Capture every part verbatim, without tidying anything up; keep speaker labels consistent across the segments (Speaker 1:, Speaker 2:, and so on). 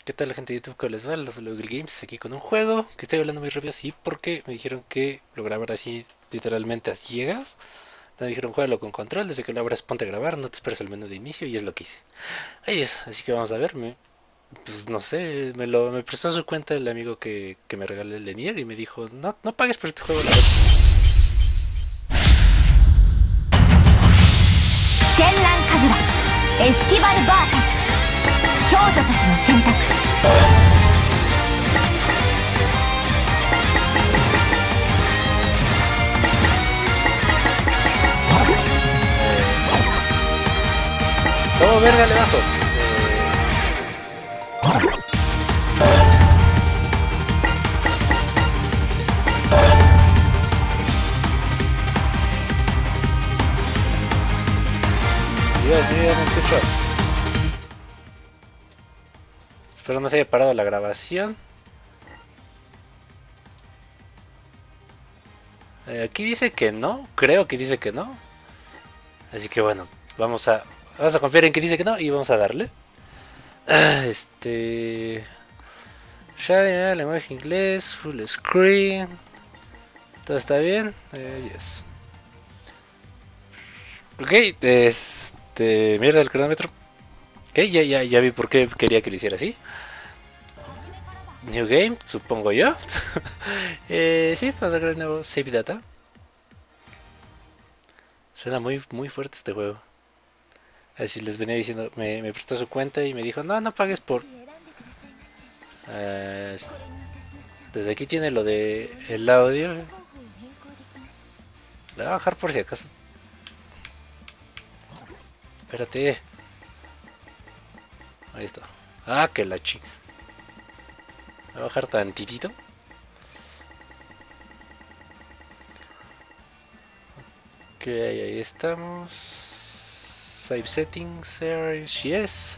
Speaker 1: ¿Qué tal la gente de YouTube? ¿Cómo les va? Los Google Games aquí con un juego que estoy hablando muy rápido así porque me dijeron que lo grabara así literalmente a ciegas. Me dijeron juégalo con control, desde que lo abras ponte a grabar, no te esperes el menú de inicio y es lo que hice. Ahí es, así que vamos a ver, me, pues no sé, me lo me prestó su cuenta el amigo que, que me regaló el Lenier y me dijo, no, no pagues por este juego, la verdad.
Speaker 2: 戦乱神楽エスティバル ブイエス 少女たちの選択。
Speaker 1: Oh, verga, le bajo. Dios, yo ya no escucho. Espero no se haya parado la grabación. Eh, aquí dice que no, creo que dice que no. Así que bueno, vamos a vamos a confiar en que dice que no y vamos a darle. Ah, este ya, ya lenguaje inglés, full screen. Todo está bien. Eh, yes. Ok, este mierda el cronómetro. Ok, ya, ya, ya vi por qué quería que lo hiciera así. New game, supongo yo. eh, sí, vamos a crear nuevo save data. Suena muy, muy fuerte este juego. Así les venía diciendo, me, me prestó su cuenta y me dijo, no, no pagues por... Uh, desde aquí tiene lo de el audio. Le voy a bajar por si acaso. Espérate. Ahí está. Ah, que la chica. Voy a bajar tantitito. Ok, ahí estamos. Save settings, yes.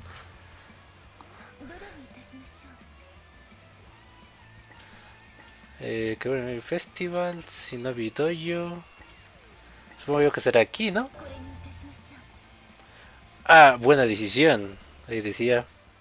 Speaker 1: Eh, que bueno, el festival, Shinobi Dojo. Supongo yo que será aquí, ¿no? Ah, buena decisión. Ahí decía.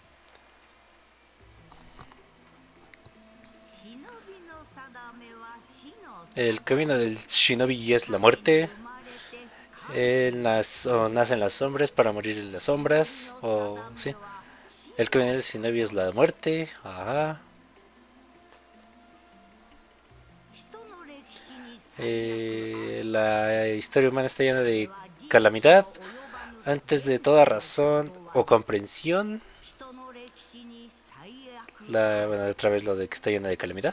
Speaker 1: El camino del Shinobi es la muerte. Él nace, o nace en las sombras para morir en las sombras. O sí. El camino del Shinobi es la muerte. Ajá. Eh, la historia humana está llena de calamidad. Antes de toda razón o comprensión. La, bueno, otra vez lo de que está llena de calamidad.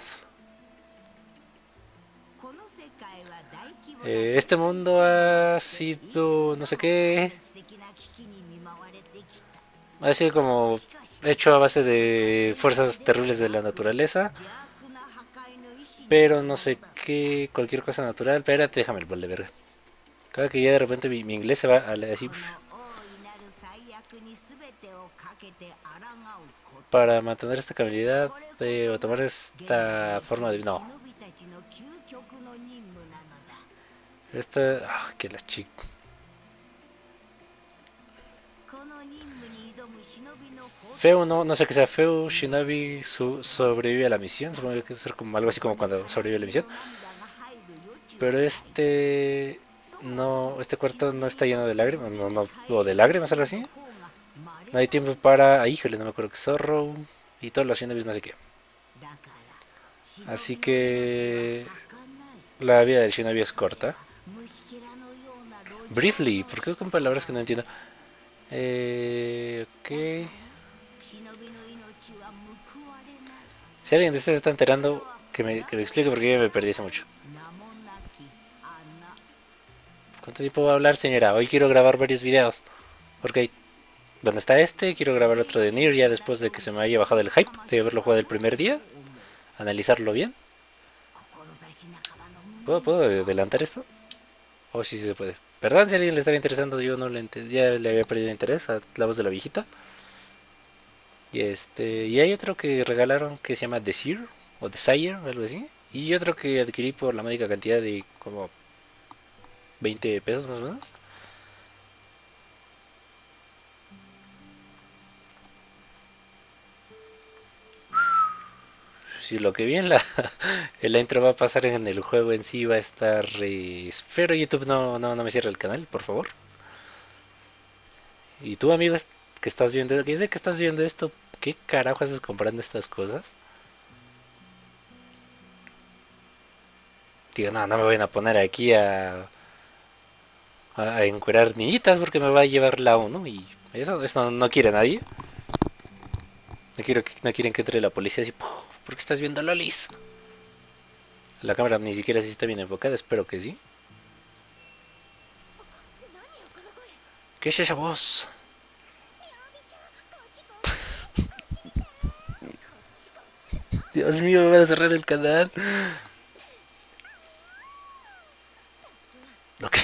Speaker 1: Eh, este mundo ha sido no sé qué. Ha sido como hecho a base de fuerzas terribles de la naturaleza. Pero no sé qué, cualquier cosa natural. Espérate, déjame el bol de verga. Cada que ya de repente mi, mi inglés se va a así. Para mantener esta habilidad eh, o tomar esta forma de... No. Esta... Ah, que la chica. Feo, no, no sé qué sea feo. Shinobi su, sobrevive a la misión. Supongo que debe ser como algo así como cuando sobrevive a la misión. Pero este... No, este cuarto no está lleno de lágrimas. No, no, o de lágrimas, algo así. No hay tiempo para... Ah, híjole, no me acuerdo que Zorro. Y todos los Shinobis no sé qué. Así que... La vida del Shinobi es corta. Briefly, ¿por qué con palabras que no entiendo? Eh, ok. Si alguien de ustedes se está enterando, que me, que me explique porque yo me perdí hace mucho. ¿Cuánto tiempo va a hablar, señora? Hoy quiero grabar varios videos. Porque, ¿dónde está este? Quiero grabar otro de Nier ya después de que se me haya bajado el hype de haberlo jugado el primer día. Analizarlo bien. ¿Puedo, ¿Puedo adelantar esto? Oh, sí, sí se puede. Perdón si a alguien le estaba interesando, yo no le ent- ya le había perdido interés a la voz de la viejita. Y este, y hay otro que regalaron que se llama Desire o Desire, algo así. Y otro que adquirí por la módica cantidad de como veinte pesos más o menos. si lo que bien la, la intro va a pasar en el juego en sí va a estar... Eh, espero YouTube no, no, no me cierre el canal, por favor. Y tú, amigo, que estás viendo, que sé que estás viendo esto, ¿qué carajo haces comprando estas cosas? Digo, no, no me voy a poner aquí a, a, a encuerar niñitas porque me va a llevar la uno y eso, eso no, no quiere nadie. No, quiero, no quieren que entre la policía así, ¿por qué estás viendo lolis? La cámara ni siquiera si está bien enfocada, espero que sí. ¿Qué es esa voz? Dios mío, me van a cerrar el canal. Ok.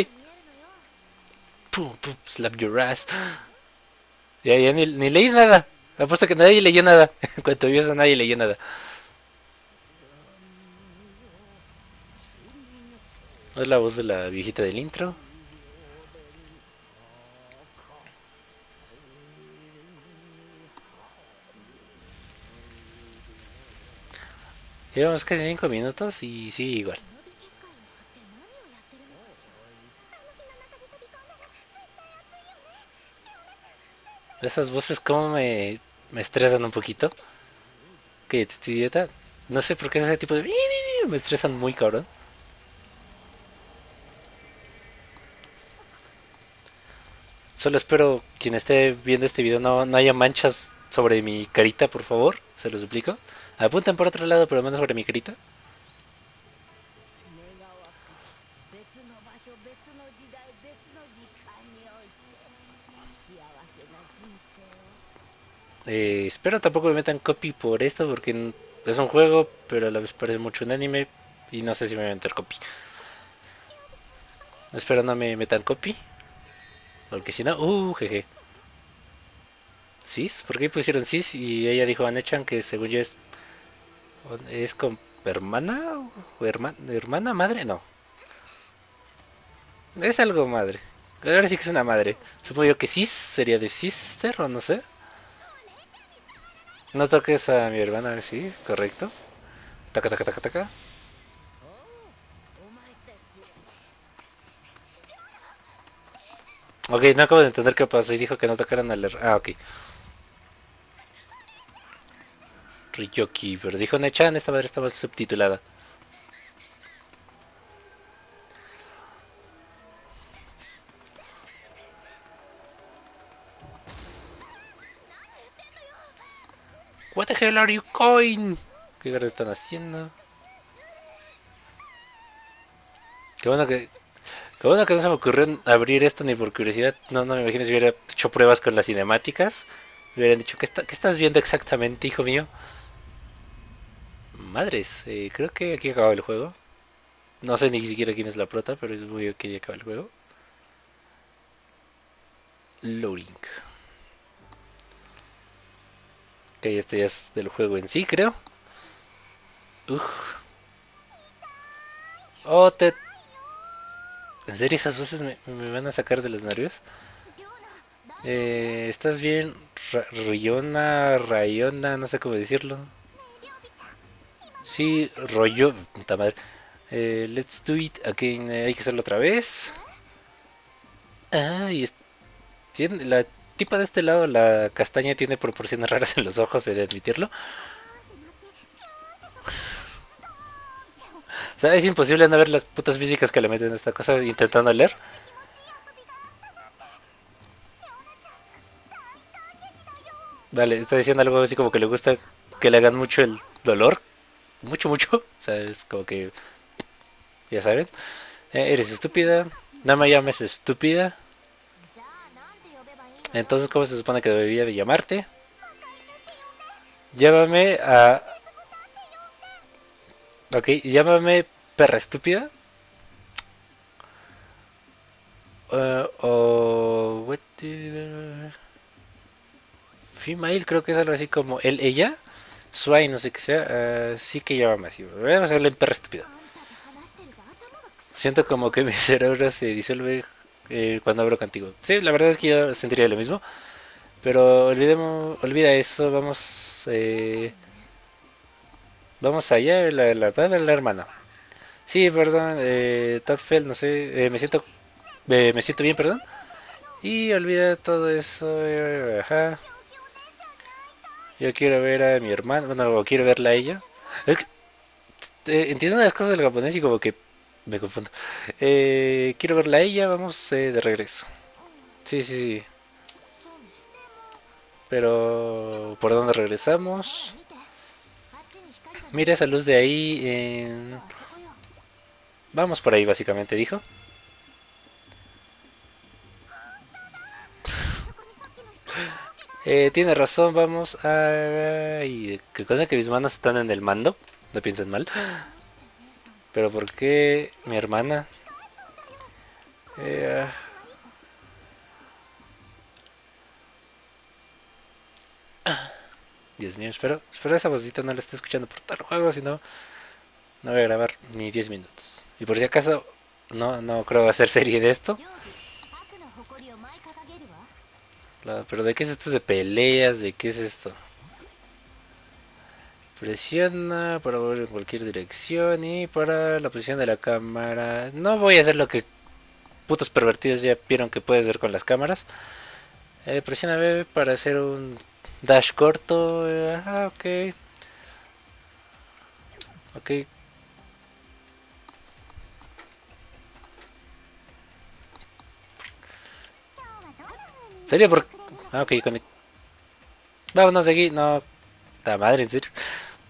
Speaker 1: Pum, pum, slap your ass. Ya, ya ni, ni leí nada. Apuesto que nadie leyó nada. En cuanto vio eso, nadie leyó nada. Es la voz de la viejita del intro. Llevamos casi cinco minutos y sigue igual. Esas voces como me, me estresan un poquito. Que te idiota. No sé por qué ese tipo de... Me estresan muy cabrón. Solo espero quien esté viendo este video no, no haya manchas sobre mi carita, por favor. Se lo suplico. Apunten por otro lado, pero menos sobre mi carita. Eh, espero tampoco me metan copy por esto, porque es un juego, pero a la vez parece mucho un anime. Y no sé si me voy a meter copy. Espero no me metan copy. Porque si no, uh, jeje. ¿Cis? ¿Por qué pusieron cis? Y ella dijo Anechan que según yo es. ¿Es con hermana? ¿O hermana? ¿Hermana? ¿Madre? No. Es algo madre. Ahora sí que es una madre. Supongo yo que cis sería de sister o no sé. No toques a mi hermana, sí, correcto. Taca, taca, taca, taca. Ok, no acabo de entender qué pasó y dijo que no tocaran al... Ah, ok. Ryoki, pero dijo Nechan, esta madre estaba subtitulada. What the hell are you going? ¿Qué garra están haciendo? Qué bueno que... Qué bueno que no se me ocurrió abrir esto ni por curiosidad. No, no me imagino si hubiera hecho pruebas con las cinemáticas. Me hubieran dicho, ¿qué, está, ¿qué estás viendo exactamente, hijo mío? Madres, eh, creo que aquí acaba el juego. No sé ni siquiera quién es la prota, pero es muy obvio que ya acaba el juego. Loading. Ok, este ya es del juego en sí, creo. Uf. Oh, te... ¿En serio esas voces me, me van a sacar de los nervios? Eh, ¿Estás bien? Ra Riona, Rayona, no sé cómo decirlo. Sí, rollo... Puta madre. Eh, let's do it again. Eh, hay que hacerlo otra vez. Ah, y es... Tiene, la tipa de este lado, la castaña, tiene proporciones raras en los ojos, he de admitirlo. O sea, es imposible no ver las putas físicas que le meten a esta cosa intentando leer. Vale, está diciendo algo así como que le gusta que le hagan mucho el dolor. Mucho, mucho. O sea, es como que... Ya saben. Eh, eres estúpida. No me llames estúpida. Entonces, ¿cómo se supone que debería de llamarte? Llámame a... Ok, llámame perra estúpida. Uh, o... What the... Female, creo que es algo así como él, ella. Sway, no sé qué sea. Uh, sí que llámame así. Vamos a hacerle en perra estúpida. Siento como que mi cerebro se disuelve eh, cuando hablo contigo. Sí, la verdad es que yo sentiría lo mismo. Pero olvidemos, olvida eso. Vamos... Eh, Vamos allá, la, la, la, la hermana. Sí, perdón, eh, Tadfeld, no sé, eh, me siento, eh, me siento bien, perdón. Y olvida todo eso, eh, ajá. Yo quiero ver a mi hermana, bueno, quiero verla a ella. Es que eh, entiendo las cosas del japonés y como que me confundo. Eh, quiero verla a ella, vamos eh, de regreso. Sí, sí, sí. Pero, ¿por dónde regresamos? Mira esa luz de ahí. En... Vamos por ahí, básicamente, dijo. Eh, tiene razón, vamos a... Y qué cosa que mis manos están en el mando. No piensen mal. Pero ¿por qué mi hermana? Eh, Dios mío, espero, espero esa vocita no la esté escuchando por tal juego, si no, no voy a grabar ni diez minutos. Y por si acaso, no, no creo hacer serie de esto. La- Pero ¿de qué es esto de peleas? ¿De qué es esto? Presiona para mover en cualquier dirección y para la posición de la cámara. No voy a hacer lo que putos pervertidos ya vieron que puedes hacer con las cámaras. Eh, presiona B para hacer un dash corto. Eh, ajá, ok. Ok. ¿Serio? ¿Por Ah, ok, con... Vámonos de aquí. No, la madre, en serio.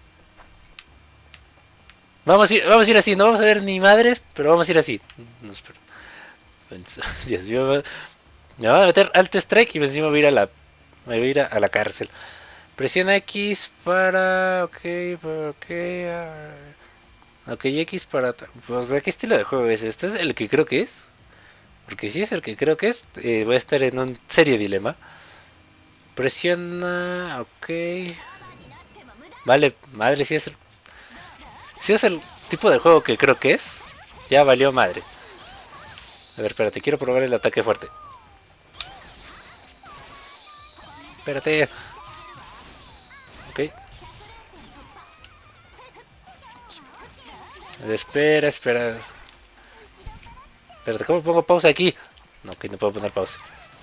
Speaker 1: Vamos a ir, vamos a ir así. No vamos a ver ni madres, pero vamos a ir así. No, espero. Dios mío, me van a meter alto strike y encima me voy a ir a la, me voy a ir a, a la cárcel. Presiona X para... Ok, para... Ok, ah, ok, X para... Pues, ¿de qué estilo de juego es este? ¿Es el que creo que es? Porque si es el que creo que es, eh, voy a estar en un serio dilema. Presiona... Ok... Vale, madre, si es el... Si es el tipo de juego que creo que es, ya valió madre. A ver, espérate, quiero probar el ataque fuerte. Espérate. Ok. Espera, espera. Espérate, ¿cómo pongo pausa aquí? No, ok, no puedo poner pausa.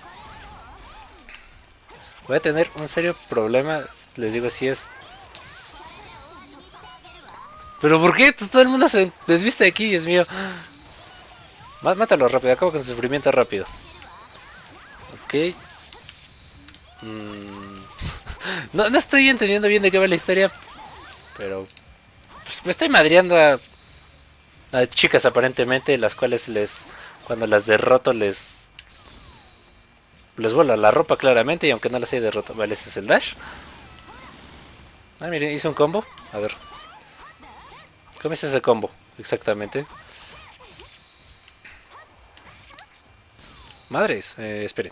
Speaker 1: Voy a tener un serio problema. Les digo si es... ¿Pero por qué? Todo el mundo se desviste de aquí, Dios mío. Mátalo rápido, acabo con sufrimiento rápido. Ok. Mm. No, no estoy entendiendo bien de qué va la historia. Pero... Pues me estoy madreando a... a chicas aparentemente, las cuales les... Cuando las derroto les... Les vuelo la ropa claramente y aunque no las haya derroto. Vale, ese es el dash. Ah, miren, hice un combo. A ver. ¿Cómo es ese combo? Exactamente. Madres, eh, esperen.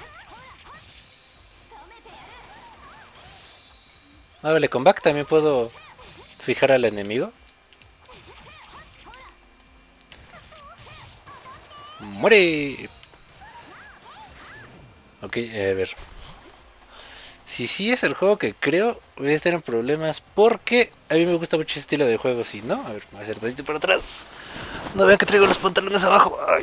Speaker 1: Ah, vale, con back también puedo fijar al enemigo. ¡Muere! Ok, a ver. Si sí es el juego que creo, voy a tener problemas porque a mí me gusta mucho ese estilo de juego. Si no, a ver, voy a hacer tantito para atrás. No vean que traigo los pantalones abajo. Ay.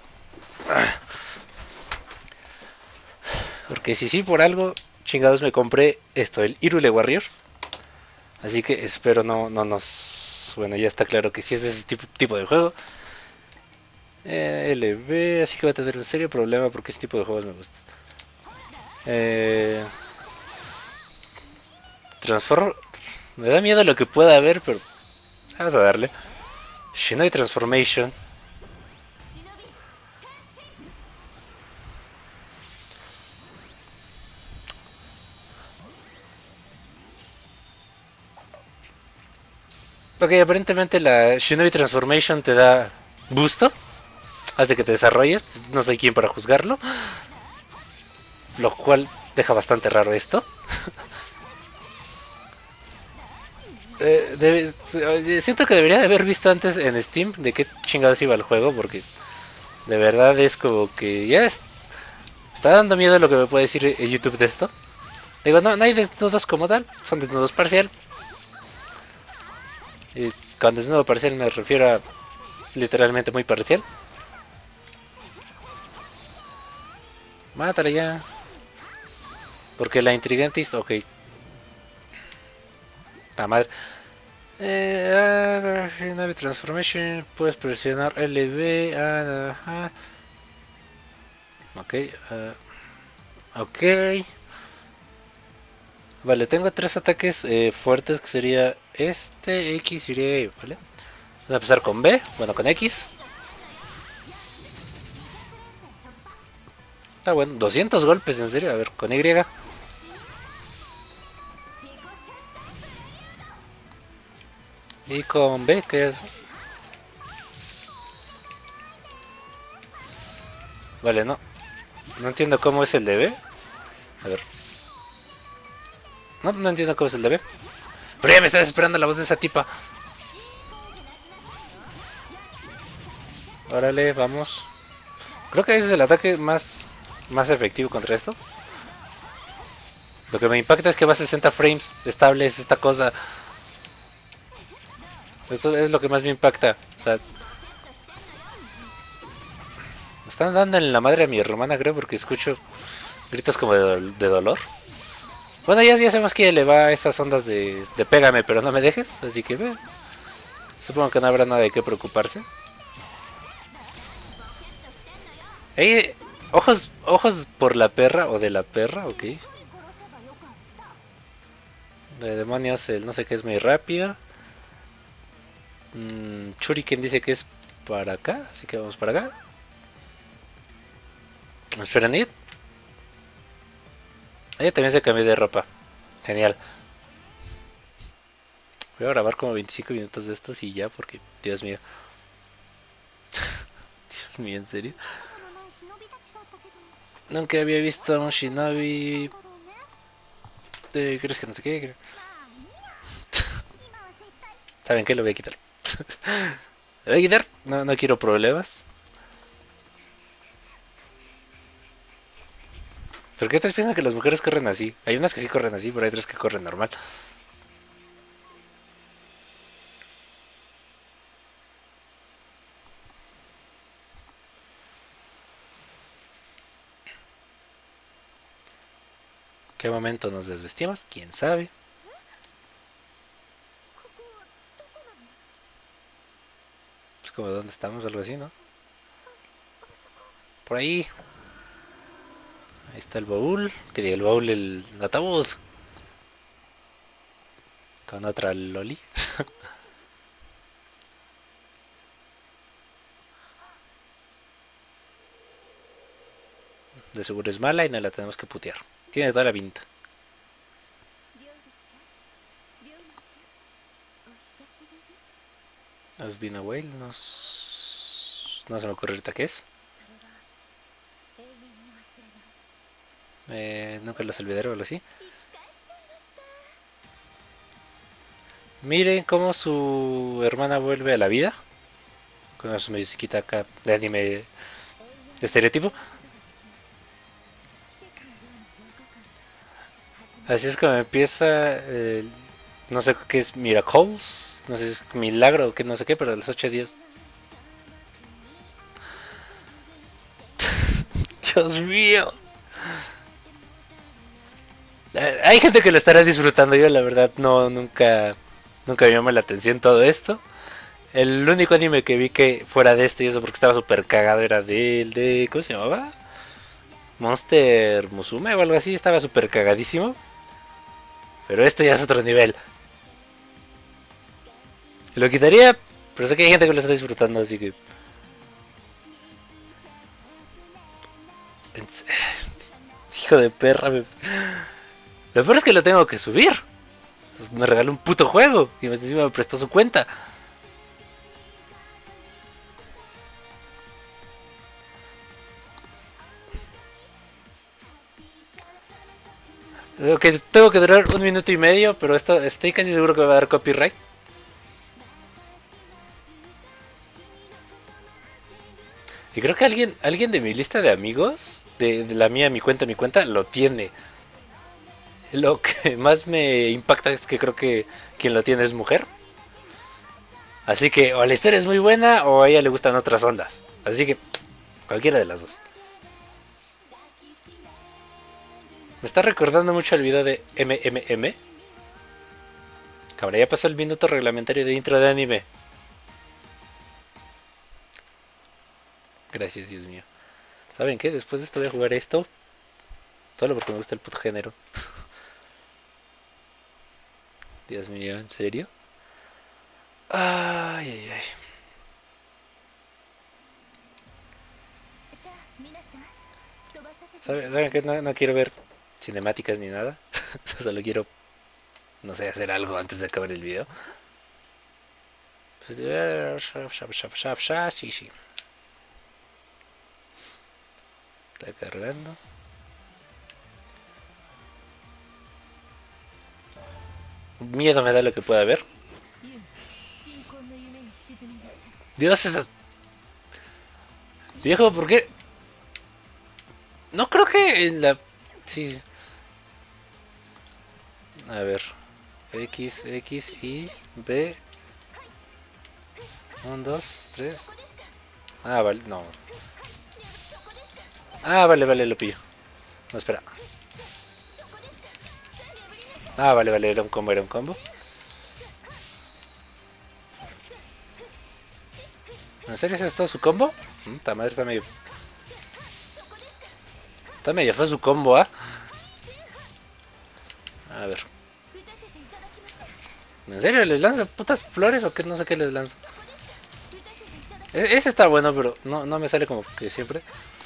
Speaker 1: Porque si sí por algo, chingados me compré esto, el Hyrule Warriors. Así que espero no, no nos... Bueno, ya está claro que sí es ese tipo, tipo de juego. Eh, L B, así que va a tener un serio problema porque ese tipo de juegos me gusta. Eh... Transform... Me da miedo lo que pueda haber, pero... Vamos a darle. Shinobi Transformation. Ok, aparentemente la Shinobi Transformation te da busto. Hace que te desarrolles. No sé quién para juzgarlo. Lo cual deja bastante raro esto. eh, debe, siento que debería de haber visto antes en Steam de qué chingados iba el juego. Porque de verdad es como que ya es, está dando miedo lo que me puede decir YouTube de esto. Digo, no, no hay desnudos como tal. Son desnudos parcial. Y cuando es nuevo parcial me refiero a literalmente muy parcial. Mátala ya. Porque la intrigantis, ok. La madre. Eh, uh, Nave Transformation. Puedes presionar L B. Uh, uh, ok. Uh, ok. Vale, tengo tres ataques eh, fuertes que sería este, X y Y, ¿vale? Vamos a empezar con B, bueno, con X. Está bueno, doscientos golpes, en serio, a ver, con Y. Y con B, ¿qué es? Vale, no. No entiendo cómo es el de B. A ver. No, no entiendo cómo es el de B. Pero ya me está desesperando la voz de esa tipa. Órale, vamos. Creo que ese es el ataque más, más efectivo contra esto. Lo que me impacta es que va a sesenta frames estables esta cosa. Esto es lo que más me impacta. O sea, me están dando en la madre a mi hermana, creo, porque escucho gritos como de, do de dolor. Bueno, ya, ya sabemos que le va a esas ondas de, de pégame, pero no me dejes. Así que ve. Supongo que no habrá nada de qué preocuparse. Hey, ojos, ojos por la perra o de la perra, ok. De demonios, el no sé qué es muy rápido. Mm, Shuriken dice que es para acá, así que vamos para acá. Esperen, ella también se cambió de ropa. Genial. Voy a grabar como veinticinco minutos de estos y ya, porque, Dios mío. Dios mío, ¿en serio? Nunca había visto a un shinobi. Eh, ¿Crees que no sé qué? ¿Saben qué? Lo voy a quitar. Lo voy a quitar. No, no quiero problemas. ¿Por qué te piensan que las mujeres corren así? Hay unas que sí corren así, pero hay otras que corren normal. ¿Qué momento nos desvestimos? ¿Quién sabe? Es como dónde estamos, algo así, ¿no? Por ahí. Ahí está el baúl. Que diga el baúl, el ataúd. Con otra loli. De seguro es mala y no la tenemos que putear. Tiene toda la pinta. Has been away. No, no se me ocurre ahorita qué es. Eh, nunca las olvidaré o algo así. Miren cómo su hermana vuelve a la vida. Con su musiquita acá de anime estereotipo. Así es como empieza. Eh, no sé qué es Miracles. No sé si es milagro o qué, no sé qué, pero a las ocho días. Dios mío. Hay gente que lo estará disfrutando. Yo la verdad no, nunca Nunca me llamó la atención todo esto. El único anime que vi que fuera de este y eso porque estaba súper cagado era del de... ¿Cómo se llamaba? Monster Musume o algo así. Estaba súper cagadísimo. Pero esto ya es otro nivel. Lo quitaría, pero sé que hay gente que lo está disfrutando, así que... Hijo de perra. Me... Lo peor es que lo tengo que subir. Me regaló un puto juego y encima me prestó su cuenta. Okay, tengo que durar un minuto y medio, pero esto estoy casi seguro que me va a dar copyright. Y creo que alguien alguien de mi lista de amigos, de, de la mía, mi cuenta, mi cuenta, lo tiene. Lo que más me impacta es que creo que quien lo tiene es mujer. Así que o la historia es muy buena o a ella le gustan otras ondas. Así que cualquiera de las dos. Me está recordando mucho el video de M M M. Cabrón, ya pasó el minuto reglamentario de intro de anime. Gracias, Dios mío. ¿Saben qué? Después de esto voy a jugar esto. Solo porque me gusta el puto género. Dios mío, ¿en serio? Ay, ay, ay. ¿Saben, ¿saben qué? No, no quiero ver cinemáticas ni nada. Solo quiero, no sé, hacer algo antes de acabar el video. Pues, sí, sí. Está cargando. Miedo me da lo que pueda ver. Dios, esas... Viejo, ¿por qué? No creo que en la... Sí. A ver. X, X, Y, B. Un, dos, tres. Ah, vale, no. Ah, vale, vale, lo pillo. No, espera. Ah, vale, vale, era un combo, era un combo. ¿En serio ese es todo su combo? Esta madre está medio... Está medio fue su combo, ¿ah? ¿eh? A ver. ¿En serio les lanza putas flores o qué? No sé qué les lanza. E ese está bueno, pero no, no me sale como que siempre.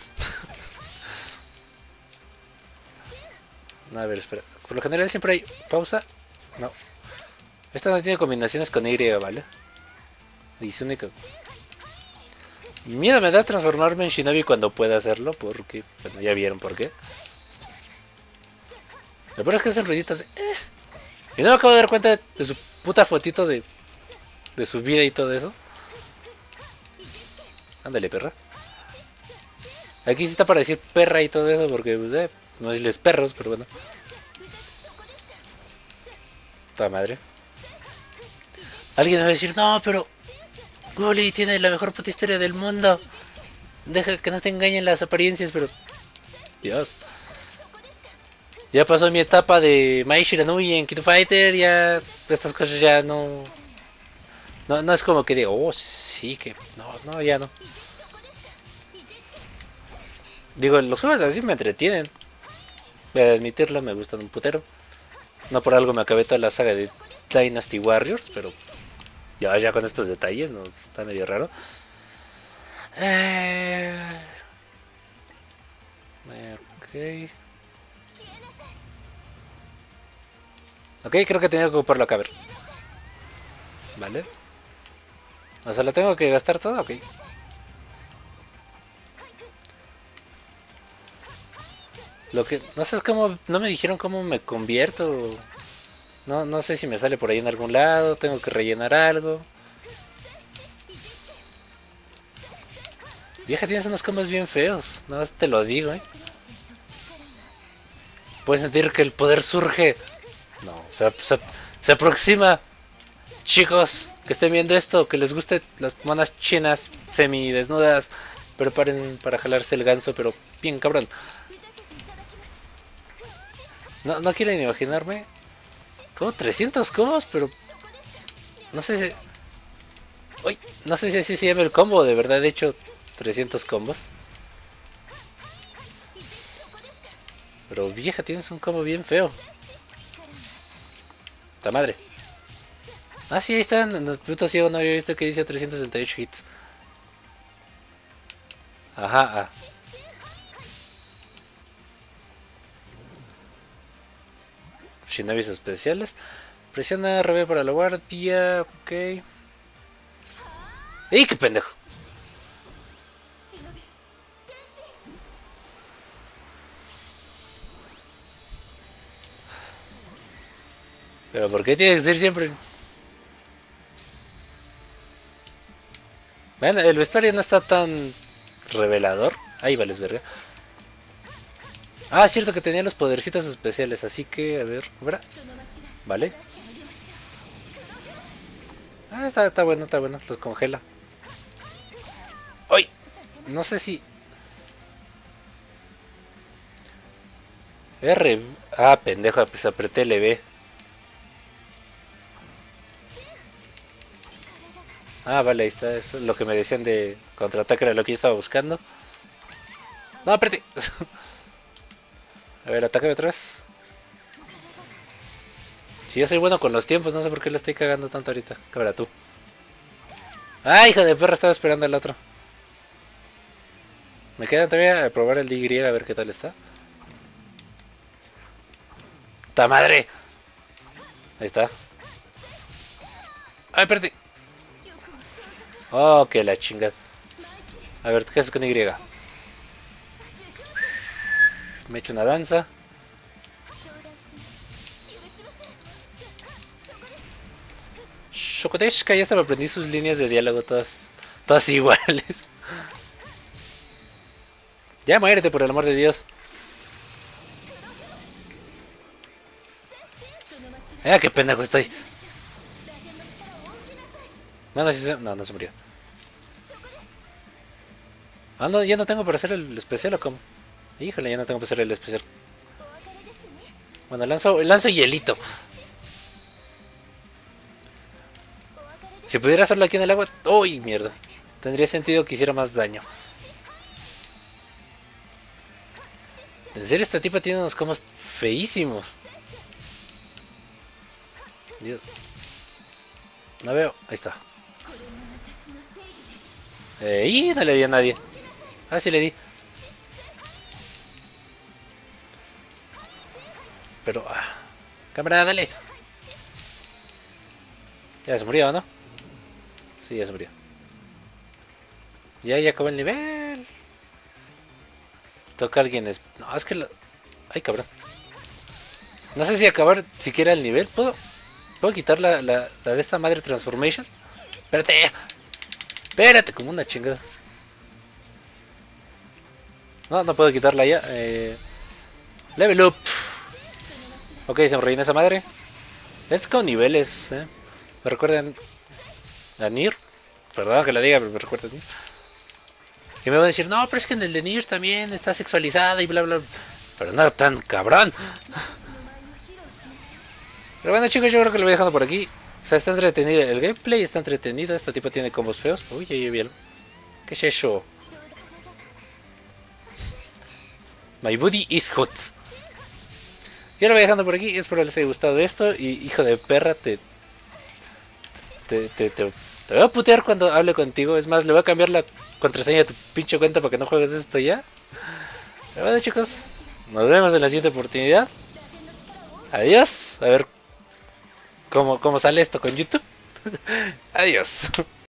Speaker 1: A ver, espera. Por lo general siempre hay pausa. No. Esta no tiene combinaciones con Y, ¿vale? Y su único... Miedo me da transformarme en Shinobi cuando pueda hacerlo, porque... Bueno, ya vieron por qué. Lo peor es que hacen ruiditos de... Eh. Y no me acabo de dar cuenta de su puta fotito de... De su vida y todo eso. Ándale, perra. Aquí sí está para decir perra y todo eso, porque... Pues, eh, no decirles perros, pero bueno. Toda madre. Alguien me va a decir, no, pero... Gully tiene la mejor puta historia del mundo. Deja que no te engañen las apariencias, pero... Dios. Ya pasó mi etapa de Mai Shiranui en Kid Fighter, ya... Estas cosas ya no... No, no es como que digo, oh, sí, que... No, no, ya no. Digo, los juegos así me entretienen. Voy a admitirlo, me gustan un putero. No por algo me acabé toda la saga de Dynasty Warriors, pero... Ya, ya con estos detalles, no, está medio raro. Eh... Ok. Ok, creo que tenía que ocuparlo acá, a ver. Vale. O sea, ¿la tengo que gastar todo? Ok. Lo que... No sé, es cómo... No me dijeron cómo me convierto. No, no sé si me sale por ahí en algún lado. Tengo que rellenar algo. Vieja, tienes unos combos bien feos. No, te lo digo, eh. Puedes sentir que el poder surge. No, se, se, se aproxima. Chicos, que estén viendo esto, que les guste las monas chinas semi desnudas. Preparen para jalarse el ganso, pero bien cabrón. No, no quieren imaginarme. Como trescientos combos, pero... No sé si... Uy, no sé si así se llama el combo, de verdad he hecho trescientos combos. Pero vieja, tienes un combo bien feo. ¡Ta madre! Ah, sí, ahí están. En el puto ciego no había visto que dice trescientos sesenta y ocho hits. Ajá, ah. Shinobis especiales. Presiona R B para la guardia. Ok. ¡Ey, qué pendejo! Pero ¿por qué tiene que ser siempre? Bueno, el vestuario no está tan revelador. Ahí vales verga. Ah, es cierto que tenía los podercitos especiales, así que, a ver, ¿verdad? Vale. Ah, está, está bueno, está bueno. Los congela. ¡Uy! No sé si... R... Ah, pendejo, pues apreté L B. Ah, vale, ahí está. Eso es lo que me decían de contraataque, era lo que yo estaba buscando. No, apreté. A ver, atácame otra vez. Si yo soy bueno con los tiempos, no sé por qué le estoy cagando tanto ahorita. Cámara tú. Ah, hija de perra, estaba esperando al otro. Me queda todavía a probar el D Y a ver qué tal está. ¡Ta madre! Ahí está. ¡Ay, espérate! Oh, que la chingada. A ver, ¿qué haces con Y? Me echo una danza. Shokodeshka, ya hasta me aprendí sus líneas de diálogo todas, todas iguales. Ya muérete, por el amor de Dios. Ah, qué pendejo estoy. Bueno, sí se... No, no se murió. Ah, no, ya no tengo para hacer el especial o cómo. Híjole, ya no tengo para hacer el especial. Bueno, lanzo, lanzo hielito. Si pudiera hacerlo aquí en el agua... ¡Uy, mierda! Tendría sentido que hiciera más daño. En serio, esta tipa tiene unos combos feísimos. Dios. No veo. Ahí está. Eh, y no le di a nadie. Ah, sí le di. Pero... Ah. Cámara, dale. Ya se murió, ¿no? Sí, ya se murió. Ya, ya acabó el nivel. Toca a alguien... Es... No, es que... Lo... Ay, cabrón. No sé si acabar siquiera el nivel. ¿Puedo? ¿Puedo quitar la, la, la de esta madre transformation? Espérate. Espérate, como una chingada. No, no puedo quitarla ya. Eh... Level up. Ok, se me rellena esa madre. Es con niveles, eh. Me recuerdan a Nier. Perdón que la diga, pero me recuerda a Nier. Y me van a decir, no, pero es que en el de Nier también está sexualizada y bla bla. Pero no tan cabrón. Pero bueno, chicos, yo creo que lo voy dejando por aquí. O sea, está entretenido. El gameplay está entretenido. Este tipo tiene combos feos. Uy, uy, uy. ¿Qué es eso? My booty is hot. Yo lo voy dejando por aquí. Espero les haya gustado esto. Y hijo de perra, te... Te, te, te, te voy a putear cuando hable contigo. Es más, le voy a cambiar la contraseña de tu pinche cuenta para que no juegues esto ya. Pero bueno, chicos, nos vemos en la siguiente oportunidad. Adiós. A ver cómo, cómo sale esto con YouTube. Adiós.